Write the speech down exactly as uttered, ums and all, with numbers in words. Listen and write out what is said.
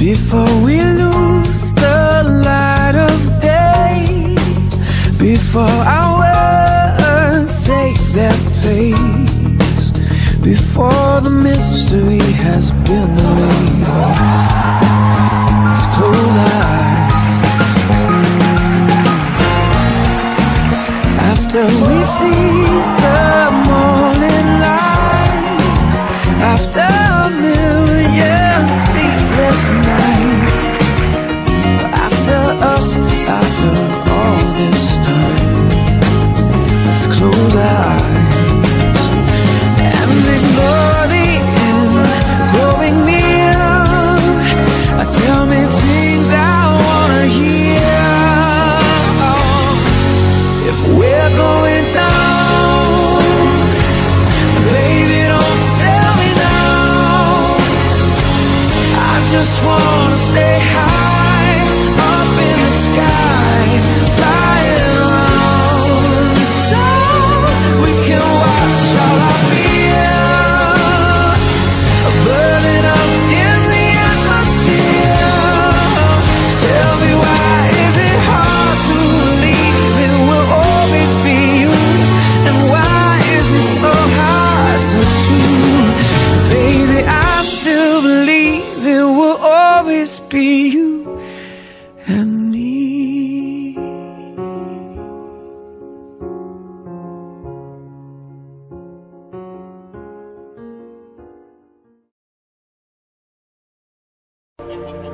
before we lose the light of day, before our words take their place, before the mystery has been erased. Let's close our eyes. After we see the morning light, after a million sleepless nights, after us, after all this time, let's close our eyes and ignore the end growing near. Tell me things I wanna hear. If we're going down, baby, don't tell me now. I just wanna stay high up in the sky, flying around, so we can watch all our fears burning up in the atmosphere. Tell me, why is it hard to believe it will always be you? And why is it so hard to choose? Baby, I still believe it will always be you and me. Thank you.